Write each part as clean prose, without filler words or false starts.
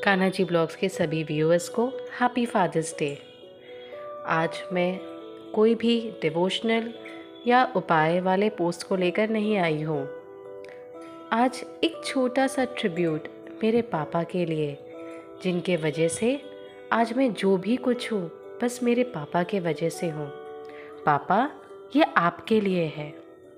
Kanha ji blogs के सभी viewers को हैप्पी फादर्स डे। आज मैं कोई भी डिवोशनल या उपाय वाले पोस्ट को लेकर नहीं आई हूँ। आज एक छोटा सा ट्रिब्यूट मेरे पापा के लिए, जिनके वजह से आज मैं जो भी कुछ हूँ बस मेरे पापा के वजह से हूँ। पापा, ये आपके लिए है।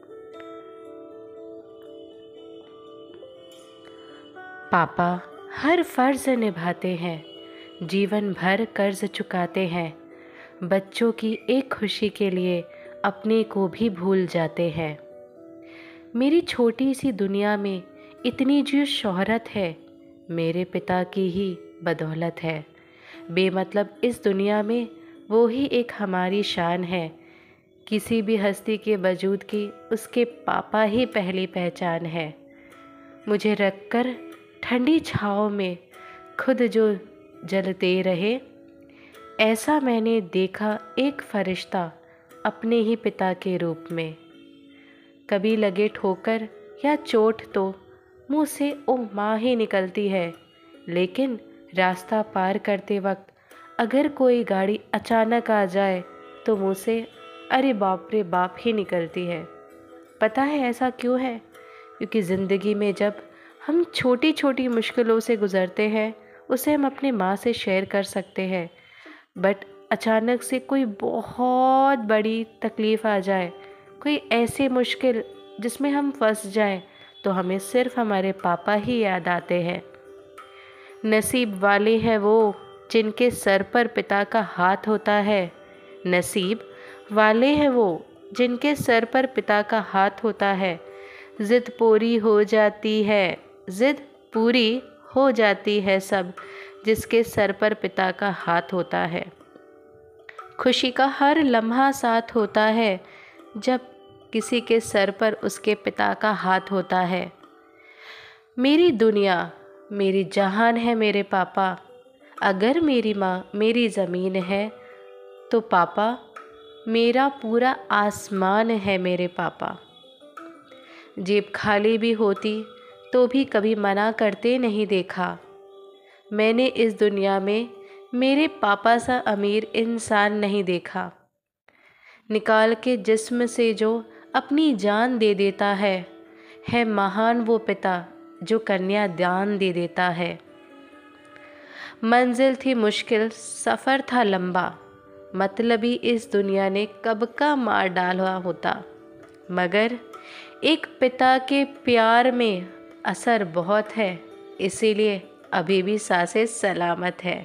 पापा हर फ़र्ज़ निभाते हैं, जीवन भर कर्ज चुकाते हैं, बच्चों की एक खुशी के लिए अपने को भी भूल जाते हैं। मेरी छोटी सी दुनिया में इतनी जो शोहरत है, मेरे पिता की ही बदौलत है। बेमतलब इस दुनिया में वो ही एक हमारी शान है। किसी भी हस्ती के वजूद की उसके पापा ही पहली पहचान है। मुझे रखकर ठंडी छाँव में खुद जो जलते रहे, ऐसा मैंने देखा एक फरिश्ता अपने ही पिता के रूप में। कभी लगे ठोकर या चोट तो मुँह से ओ माँ ही निकलती है, लेकिन रास्ता पार करते वक्त अगर कोई गाड़ी अचानक आ जाए तो मुँह से अरे बाप रे बाप ही निकलती है। पता है ऐसा क्यों है? क्योंकि ज़िंदगी में जब हम छोटी छोटी मुश्किलों से गुज़रते हैं, उसे हम अपनी माँ से शेयर कर सकते हैं, बट अचानक से कोई बहुत बड़ी तकलीफ़ आ जाए, कोई ऐसी मुश्किल जिसमें हम फंस जाएं, तो हमें सिर्फ हमारे पापा ही याद आते हैं। नसीब वाले हैं वो जिनके सर पर पिता का हाथ होता है। नसीब वाले हैं वो जिनके सर पर पिता का हाथ होता है। ज़िद पूरी हो जाती है, ज़िद पूरी हो जाती है सब जिसके सर पर पिता का हाथ होता है। खुशी का हर लम्हा साथ होता है जब किसी के सर पर उसके पिता का हाथ होता है। मेरी दुनिया, मेरी जहान है मेरे पापा। अगर मेरी माँ मेरी ज़मीन है तो पापा मेरा पूरा आसमान है मेरे पापा। जेब खाली भी होती तो भी कभी मना करते नहीं देखा। मैंने इस दुनिया में मेरे पापा सा अमीर इंसान नहीं देखा। निकाल के जिस्म से जो अपनी जान दे देता है महान वो पिता जो कन्या दान दे देता है। मंजिल थी मुश्किल, सफ़र था लंबा, मतलबी इस दुनिया ने कब का मार डाला होता, मगर एक पिता के प्यार में असर बहुत है, इसीलिए अभी भी सांसें सलामत है।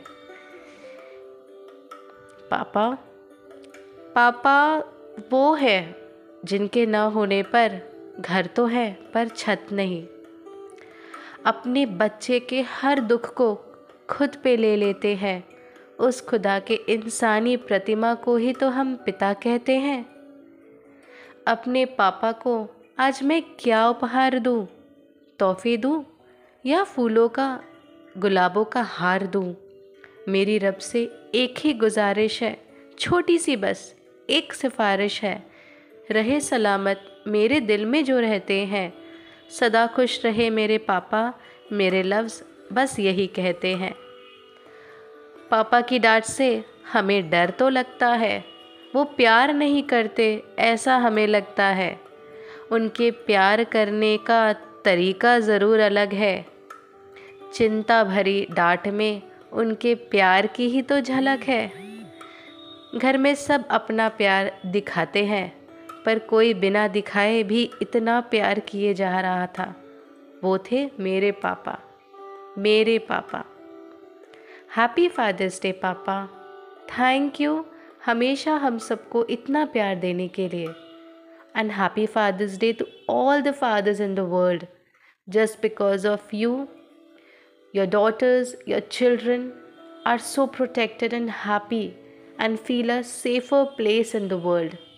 पापा पापा वो है जिनके ना होने पर घर तो है पर छत नहीं। अपने बच्चे के हर दुख को खुद पे ले लेते हैं। उस खुदा के इंसानी प्रतिमा को ही तो हम पिता कहते हैं। अपने पापा को आज मैं क्या उपहार दूँ? तोहफे दूँ या फूलों का गुलाबों का हार दूँ? मेरी रब से एक ही गुजारिश है, छोटी सी बस एक सिफारिश है। रहे सलामत मेरे दिल में जो रहते हैं, सदा खुश रहे मेरे पापा, मेरे लफ्ज़ बस यही कहते हैं। पापा की डांट से हमें डर तो लगता है, वो प्यार नहीं करते ऐसा हमें लगता है। उनके प्यार करने का तरीका ज़रूर अलग है। चिंता भरी डांट में उनके प्यार की ही तो झलक है। घर में सब अपना प्यार दिखाते हैं, पर कोई बिना दिखाए भी इतना प्यार किए जा रहा था। वो थे मेरे पापा, मेरे पापा। हैप्पी फादर्स डे पापा। थैंक यू हमेशा हम सबको इतना प्यार देने के लिए। And happy Father's Day to all the fathers in the world. Just because of you, your daughters, your children are so protected and happy and feel a safer place in the world.